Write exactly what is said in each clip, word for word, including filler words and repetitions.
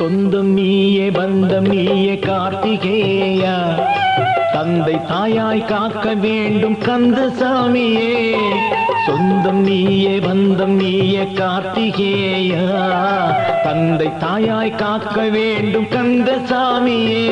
சொந்தம் நீயே பந்தம் நீயே கார்த்திகேயா தந்தை தாயாய் காக்க வேண்டும் கந்தசாமியே சொந்தம் நீயே பந்தம் நீயே கார்த்திகேயா தந்தை தாயாய் காக்க வேண்டும் கந்தசாமியே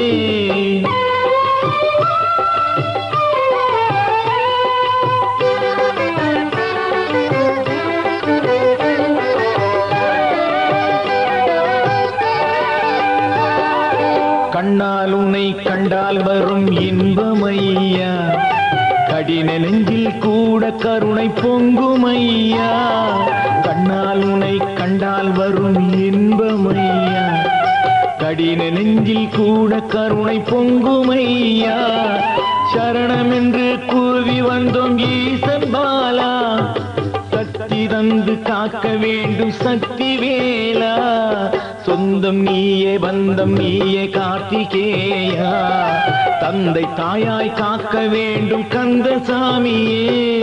கண்ணால் உன்னை கண்டால் வரும் இன்பமையா கடின நெஞ்சில் கூட கருணை பொங்குமையா கண்ணால் உன்னை கண்டால் வரும் இன்பமையா கடின நெஞ்சில் கூட கருணை பொங்குமையா சரணம் என்று கூவி வந்தோம் ஈசன் பாலா சக்தி தந்து காக்க வேண்டும் சக்தி வேலா சொந்தம் நீயே பந்தம் நீயே கார்த்திகேயா தந்தை தாயாய் காக்க வேண்டும் கந்தசாமியே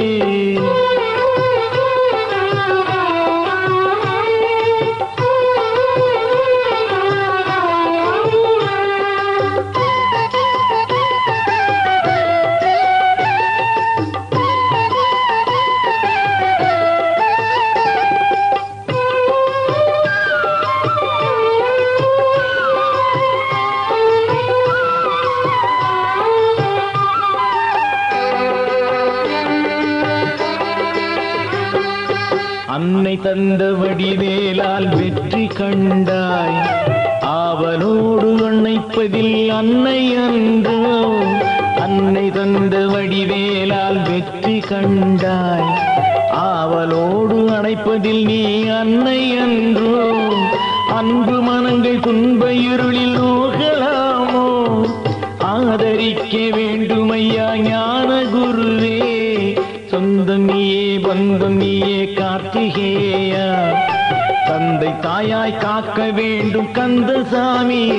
அன்னை தந்த வடிவேலால் வெற்றி கண்டாய் ஆவலோடு அணைப்பதில் அன்னை அன்றோ அன்னை தந்த வடிவேலால் வெற்றி கண்டாய் ஆவலோடு அணைப்பதில் நீ அன்னை அன்றோ அன்பு மனங்கள் துன்ப இருளில் நோகலாமோ ஆதரிக்க வேண்டுமையா ஞான குருவே சொந்தம் நீயே பந்தம் நீயே கார்த்திகேயா தந்தை தாயாய் காக்க வேண்டும் கந்தசாமியே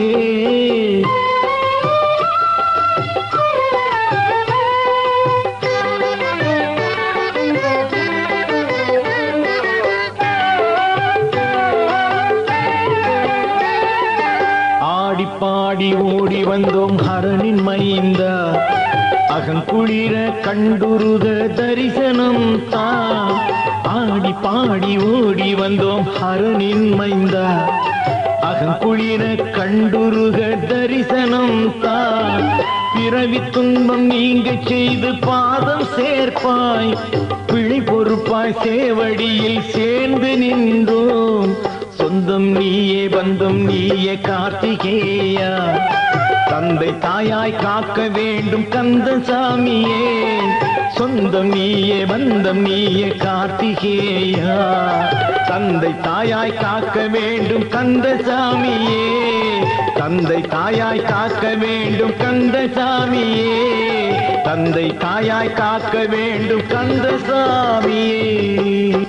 ஆடி பாடி ஓடி வந்தோம் ஹரனின் மைந்தா அகங்குளிர கண்டுருத தரிசனம் தான் ஆடி பாடி ஓடி வந்தோம் ஹரனின் மைந்தா அகங்குளிர கண்டுருக தரிசனம் தான் பிறவி துன்பம் நீங்க செய்து பாதம் சேர்ப்பாய் பிழை பொறுப்பாய் சேவடியில் சேர்ந்து நின்றோம் சொந்தம் நீயே பந்தம் நீயே கார்த்திகேயா தந்தை தாயாய் காக்க வேண்டும் கந்தசாமியே சொந்தம் நீயே பந்தம் நீயே கார்த்திகேயா தந்தை தாயாய் காக்க வேண்டும் கந்தசாமியே தந்தை தாயாய் காக்க வேண்டும் கந்தசாமியே தந்தை தாயாய் காக்க வேண்டும் கந்தசாமியே